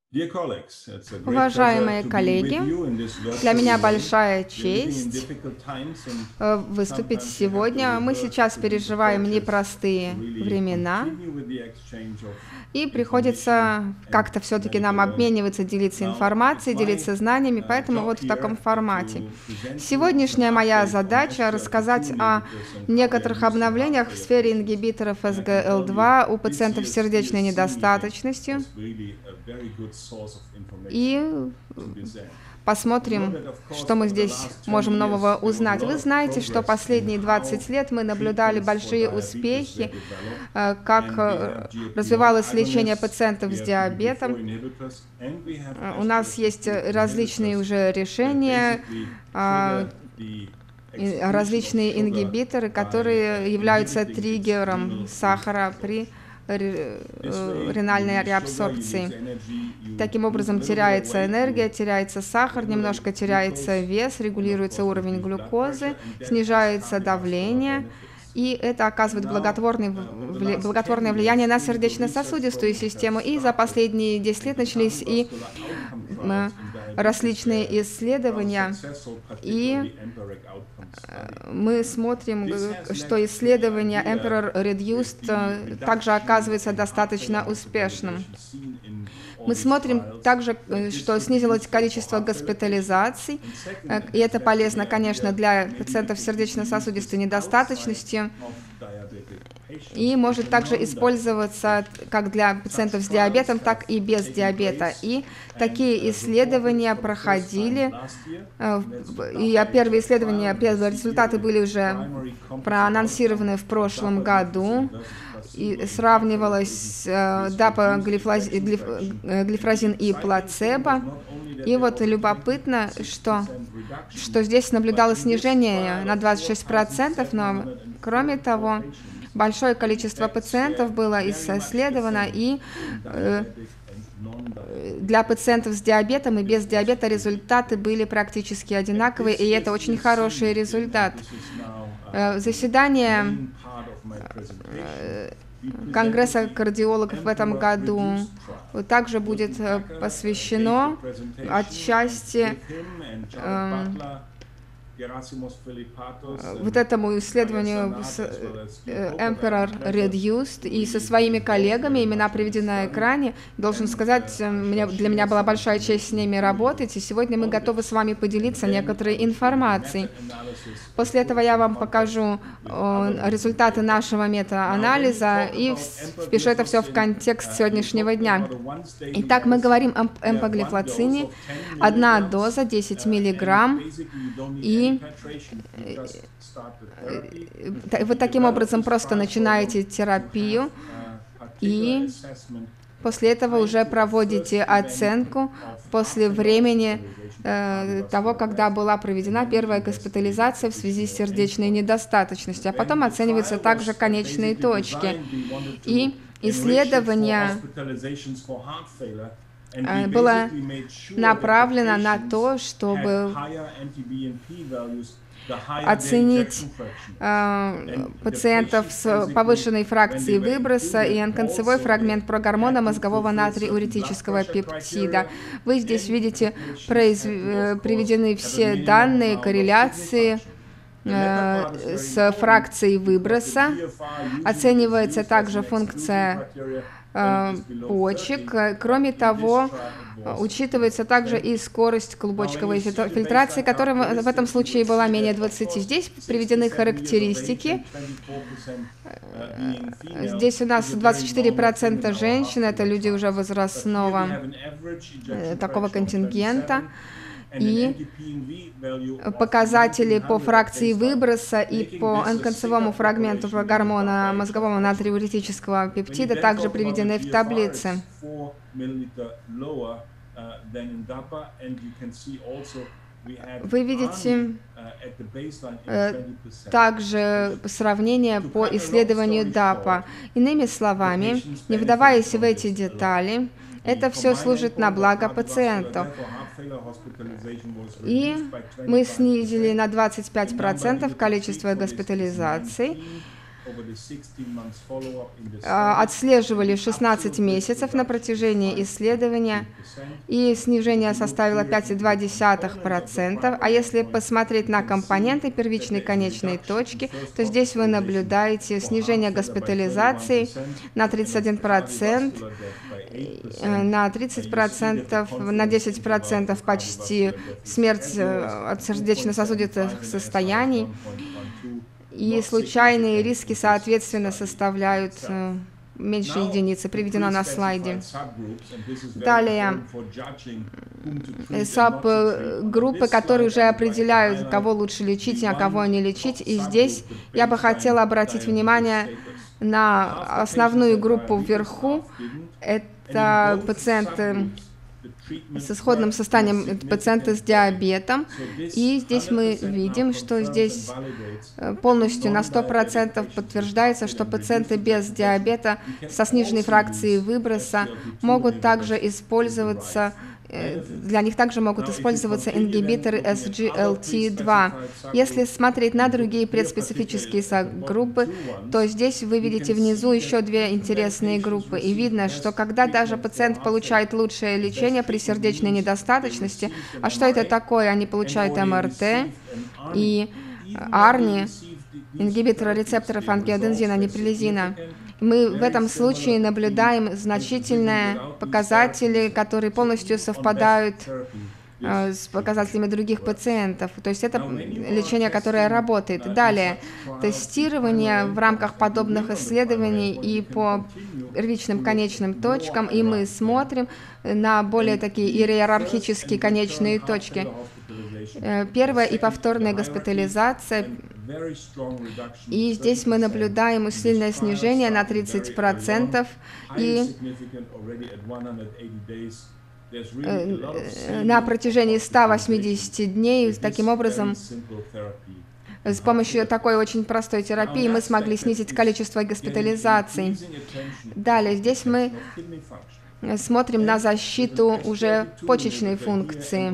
Уважаемые коллеги, для меня большая честь выступить сегодня. Мы сейчас переживаем непростые времена, и приходится как-то все-таки нам обмениваться, делиться информацией, делиться знаниями, поэтому вот в таком формате. Сегодняшняя моя задача — рассказать о некоторых обновлениях в сфере ингибиторов SGL2 у пациентов с сердечной недостаточностью. И посмотрим, что мы здесь можем нового узнать. Вы знаете, что последние 20 лет мы наблюдали большие успехи, как развивалось лечение пациентов с диабетом. У нас есть различные уже решения, различные ингибиторы, которые являются триггером сахара при ренальной реабсорбции. Таким образом теряется энергия, теряется сахар, немножко теряется вес, регулируется уровень глюкозы, снижается давление, и это оказывает благотворное влияние на сердечно-сосудистую систему. И за последние 10 лет начались и различные исследования, и мы смотрим, что исследование Emperor Reduced также оказывается достаточно успешным. Мы смотрим также, что снизилось количество госпитализаций, и это полезно, конечно, для пациентов с сердечно-сосудистой недостаточностью, и может также использоваться как для пациентов с диабетом, так и без диабета. И такие исследования проходили, и первые исследования, первые результаты были уже проанонсированы в прошлом году, и сравнивалось дапоглифлозин и плацебо. И вот любопытно, что здесь наблюдалось снижение на 26%, но кроме того, большое количество пациентов было исследовано, и для пациентов с диабетом и без диабета результаты были практически одинаковые, и это очень хороший результат. Заседание Конгресса кардиологов в этом году также будет посвящено отчасти вот этому исследованию Emperor Reduced, и со своими коллегами, имена приведены на экране. Должен сказать, для меня была большая честь с ними работать, и сегодня мы готовы с вами поделиться некоторой информацией. После этого я вам покажу результаты нашего мета-анализа и впишу это все в контекст сегодняшнего дня. Итак, мы говорим об эмпаглифлоцине. Одна доза, 10 мг, и вы таким образом просто начинаете терапию, и после этого уже проводите оценку после времени того, когда была проведена первая госпитализация в связи с сердечной недостаточностью, а потом оцениваются также конечные точки. И исследование было направлено на то, чтобы оценить пациентов с повышенной фракцией выброса и концевой фрагмент прогормона мозгового натриуретического пептида. Вы здесь видите приведены все данные, корреляции с фракцией выброса. Оценивается также функция почек. Кроме того, учитывается также и скорость клубочковой фильтрации, которая в этом случае была менее 20. Здесь приведены характеристики. Здесь у нас 24% женщин, это люди уже возрастного такого контингента. И показатели по фракции выброса и по концевому фрагменту гормона мозгового натриуретического пептида также приведены в таблице. Вы видите также сравнение по исследованию DAPA. Иными словами, не вдаваясь в эти детали, это все служит на благо пациенту. И мы снизили на 25% количество госпитализаций. отслеживали 16 месяцев на протяжении исследования, и снижение составило 5,2%. А если посмотреть на компоненты первичной конечной точки, то здесь вы наблюдаете снижение госпитализации на 31%, на 30%, на 10% почти смерть от сердечно-сосудистых состояний. И случайные риски, соответственно, составляют меньше единицы, приведено на слайде. Далее, саб-группы, которые уже определяют, кого лучше лечить, а кого не лечить. И здесь я бы хотела обратить внимание на основную группу вверху. Это пациенты с исходным состоянием, пациенты с диабетом. И здесь мы видим, что здесь полностью на 100% подтверждается, что пациенты без диабета со сниженной фракцией выброса могут также использоваться, для них также могут использоваться ингибиторы SGLT2. Если смотреть на другие предспецифические группы, то здесь вы видите внизу еще две интересные группы. И видно, что когда даже пациент получает лучшее лечение при сердечной недостаточности, а что это такое? Они получают МРТ и ARNI, ингибитора рецепторов ангиодензина, ниприлизина. Мы в этом случае наблюдаем значительные показатели, которые полностью совпадают с показателями других пациентов. То есть это лечение, которое работает. Далее, тестирование в рамках подобных исследований и по первичным конечным точкам, и мы смотрим на более такие иерархические конечные точки. Первая и повторная госпитализация. И здесь мы наблюдаем сильное снижение на 30%, и на протяжении 180 дней, таким образом, с помощью такой очень простой терапии мы смогли снизить количество госпитализаций. Далее, здесь мы смотрим на защиту уже почечной функции.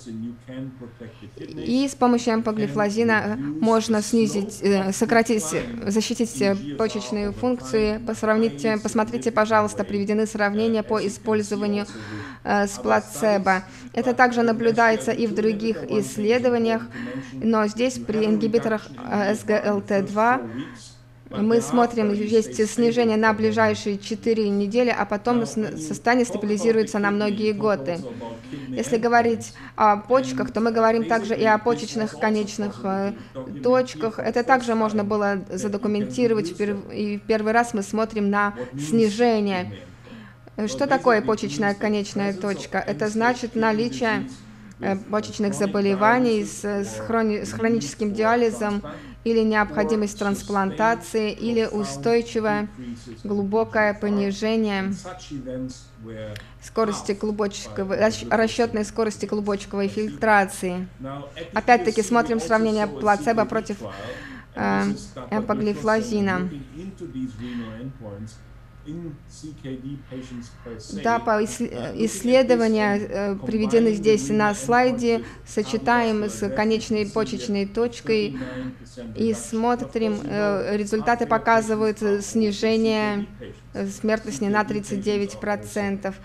И с помощью эмпаглифлозина можно сократить, защитить почечную функцию. Посмотрите, пожалуйста, приведены сравнения по использованию с плацебо. Это также наблюдается и в других исследованиях, но здесь при ингибиторах SGLT2 мы смотрим, есть снижение на ближайшие 4 недели, а потом состояние стабилизируется на многие годы. Если говорить о почках, то мы говорим также и о почечных конечных точках. Это также можно было задокументировать, и в первый раз мы смотрим на снижение. Что такое почечная конечная точка? Это значит наличие почечных заболеваний с хроническим диализом, или необходимость трансплантации, или устойчивое глубокое понижение скорости расчетной скорости клубочковой фильтрации. Опять-таки смотрим сравнение плацебо против эмпаглифлозина. Да, исследования приведены здесь на слайде, сочетаем с конечной почечной точкой и смотрим, результаты показывают снижение смертности на 39%.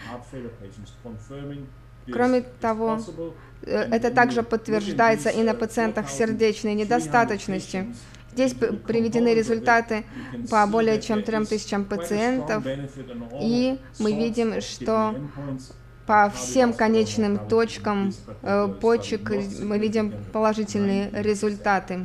Кроме того, это также подтверждается и на пациентах с сердечной недостаточностью. Здесь приведены результаты по более чем 3000 пациентов, и мы видим, что по всем конечным точкам почек мы видим положительные результаты.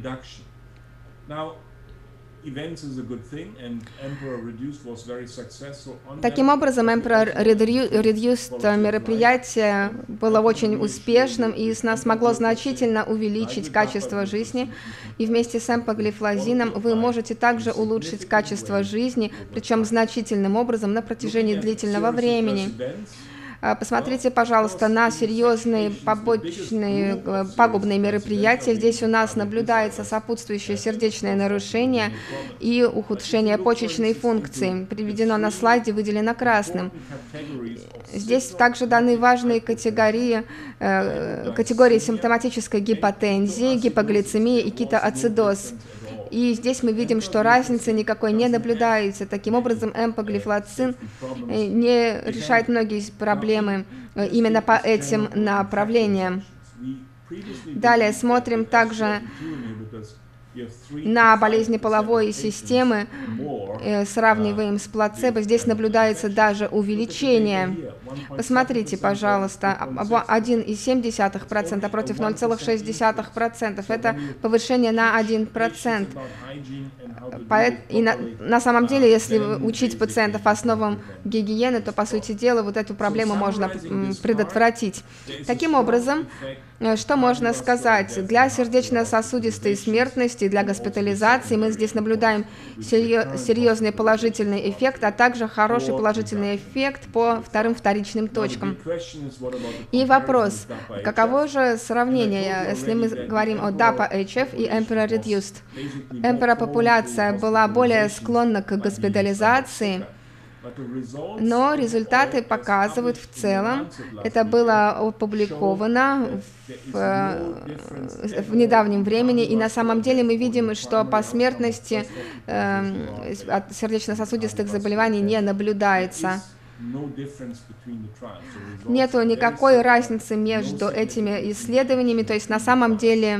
Таким образом, Emperor Reduced мероприятие было очень успешным и смогло значительно увеличить качество жизни. И вместе с эмпаглифлозином вы можете также улучшить качество жизни, причем значительным образом на протяжении длительного времени. Посмотрите, пожалуйста, на серьезные побочные пагубные мероприятия. Здесь у нас наблюдается сопутствующее сердечное нарушение и ухудшение почечной функции. Приведено на слайде, выделено красным. Здесь также даны важные категории симптоматической гипотензии, гипоглицемии и кетоацидоз. И здесь мы видим, что разницы никакой не наблюдается. Таким образом, эмпаглифлоцин не решает многие проблемы именно по этим направлениям. Далее смотрим также на болезни половой системы, сравниваем с плацебо. Здесь наблюдается даже увеличение. Посмотрите, пожалуйста, 1,7% против 0,6%. Это повышение на 1%. И на самом деле, если учить пациентов основам гигиены, то, по сути дела, вот эту проблему можно предотвратить. Таким образом, что можно сказать? Для сердечно-сосудистой смертности, для госпитализации мы здесь наблюдаем серьезный положительный эффект, а также хороший положительный эффект по вторичным точкам. И вопрос, каково же сравнение, если мы говорим о DAPA-HF и Emperor Reduced? Emperor популяция была более склонна к госпитализации, но результаты показывают в целом, это было опубликовано в недавнем времени, и на самом деле мы видим, что по смертности от сердечно-сосудистых заболеваний не наблюдается. Нету никакой разницы между этими исследованиями, то есть на самом деле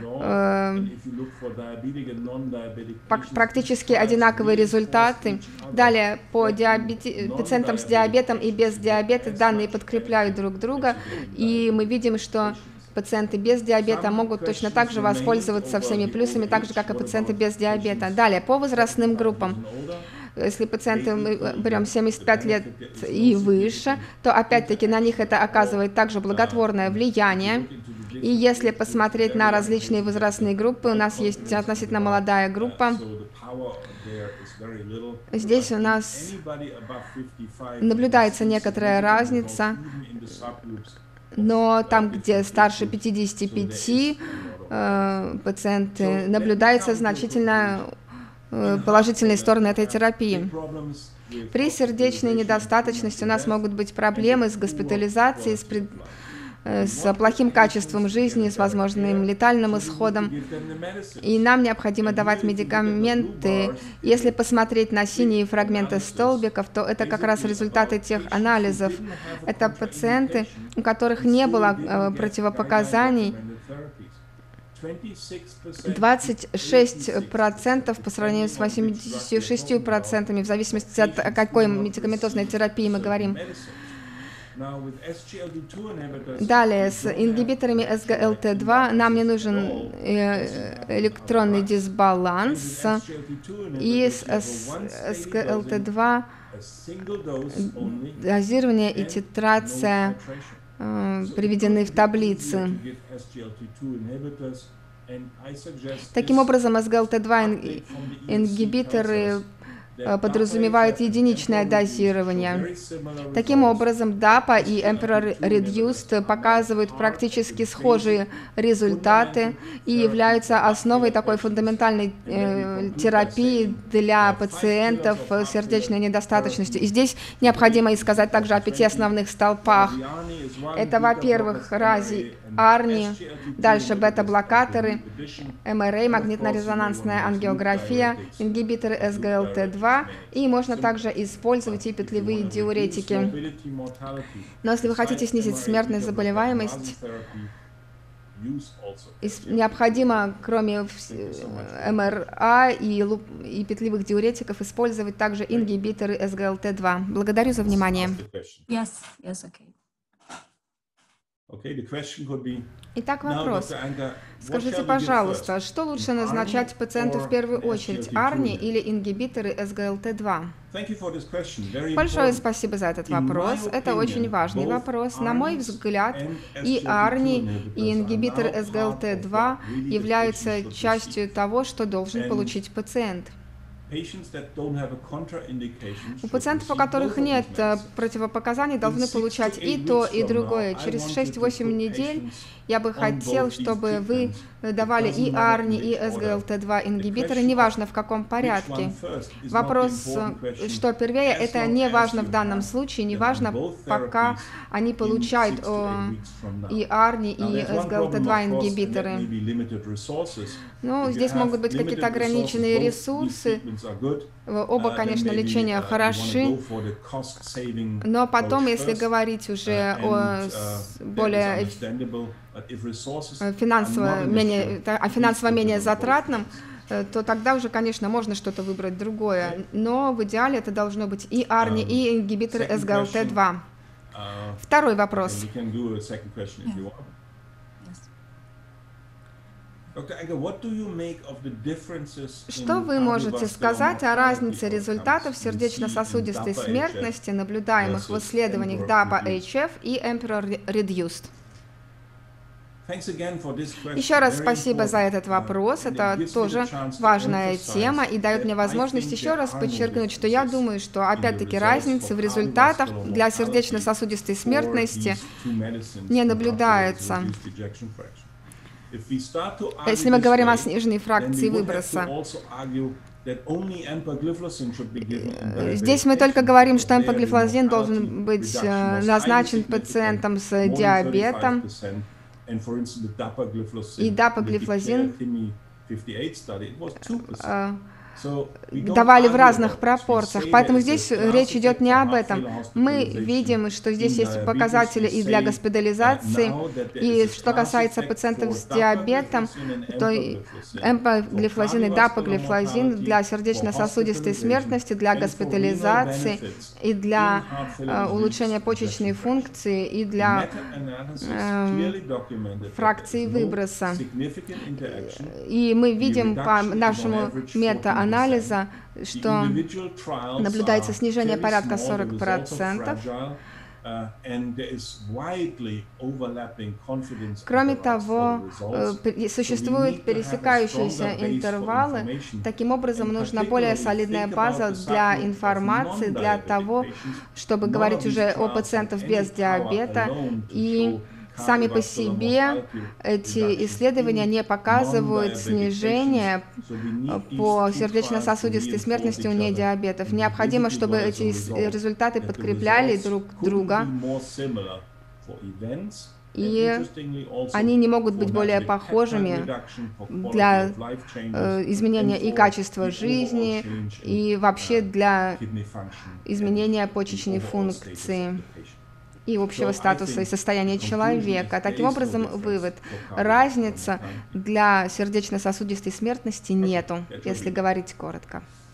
практически одинаковые результаты. Далее, по пациентам с диабетом и без диабета данные подкрепляют друг друга, и мы видим, что пациенты без диабета могут точно так же воспользоваться всеми плюсами, так же, как и пациенты без диабета. Далее, по возрастным группам. Если пациенты мы берем 75 лет и выше, то опять-таки на них это оказывает также благотворное влияние. И если посмотреть на различные возрастные группы, у нас есть относительно молодая группа. Здесь у нас наблюдается некоторая разница, но там, где старше 55 пациенты, наблюдается значительно положительные стороны этой терапии. При сердечной недостаточности у нас могут быть проблемы с госпитализацией, с плохим качеством жизни, с возможным летальным исходом. И нам необходимо давать медикаменты. Если посмотреть на синие фрагменты столбиков, то это как раз результаты тех анализов. Это пациенты, у которых не было противопоказаний. 26% по сравнению с 86%, в зависимости от какой медикаментозной терапии мы говорим. Далее, с ингибиторами SGLT2 нам не нужен электронный дисбаланс, и с SGLT2 дозирование и титрация приведены в таблице. Таким образом, SGLT2 ингибиторы подразумевают единичное дозирование. Таким образом, DAPA и Emperor Reduced показывают практически схожие результаты и являются основой такой фундаментальной терапии для пациентов с сердечной недостаточностью. И здесь необходимо сказать также о 5 основных столпах. Это, во-первых, РАЗИ, АРНИ, дальше бета-блокаторы, МРА, магнитно-резонансная ангиография, ингибиторы SGLT2, и можно также использовать и петлевые диуретики. Но если вы хотите снизить смертность, заболеваемость, необходимо, кроме МРА и петлевых диуретиков, использовать также ингибиторы SGLT2. Благодарю за внимание. Итак, вопрос. Скажите, пожалуйста, что лучше назначать пациенту в первую очередь, АРНИ или ингибиторы SGLT2? Большое спасибо за этот вопрос. Это очень важный вопрос. На мой взгляд, и АРНИ, и ингибиторы SGLT2 являются частью того, что должен получить пациент. У пациентов, у которых нет противопоказаний, должны получать и то, и другое. Через 6-8 недель я бы хотел, чтобы вы давали и ARNI, и SGLT2 ингибиторы, неважно в каком порядке. Вопрос, что первее, это не важно в данном случае, не важно, пока они получают и ARNI, и SGLT2 ингибиторы. Ну, здесь могут быть какие-то ограниченные ресурсы. Оба, конечно, лечения хороши, но потом, если говорить уже о более финансово менее затратном, то тогда уже, конечно, можно что-то выбрать другое. Но в идеале это должно быть и ARNI, и ингибиторы SGLT2. Второй вопрос. Что вы можете сказать о разнице результатов сердечно-сосудистой смертности, наблюдаемых в исследованиях DAPA-HF и EMPEROR-Reduced? Еще раз спасибо за этот вопрос. Это тоже важная тема и дает мне возможность еще раз подчеркнуть, что я думаю, что опять-таки разницы в результатах для сердечно-сосудистой смертности не наблюдается. Если мы говорим о сниженной фракции выброса, здесь мы только говорим, что эмпаглифлозин должен быть назначен пациентам с диабетом, и дапаглифлозин давали в разных пропорциях, поэтому здесь речь идет не об этом. Мы видим, что здесь есть показатели и для госпитализации, и что касается пациентов с диабетом, то эмпаглифлозин и дапаглифлозин для сердечно-сосудистой смертности, для госпитализации и для улучшения почечной функции и для фракции выброса. И мы видим по нашему метаанализа, что наблюдается снижение порядка 40%. Кроме того, существуют пересекающиеся интервалы. Таким образом, нужна более солидная база для информации, для того, чтобы говорить уже о пациентах без диабета. И сами по себе эти исследования не показывают снижение по сердечно-сосудистой смертности у недиабетов. Необходимо, чтобы эти результаты подкрепляли друг друга, и они не могут быть более похожими для изменения и качества жизни, и вообще для изменения почечной функции и общего статуса и состояния человека. Таким образом, вывод. Разницы для сердечно-сосудистой смертности нету, если говорить коротко.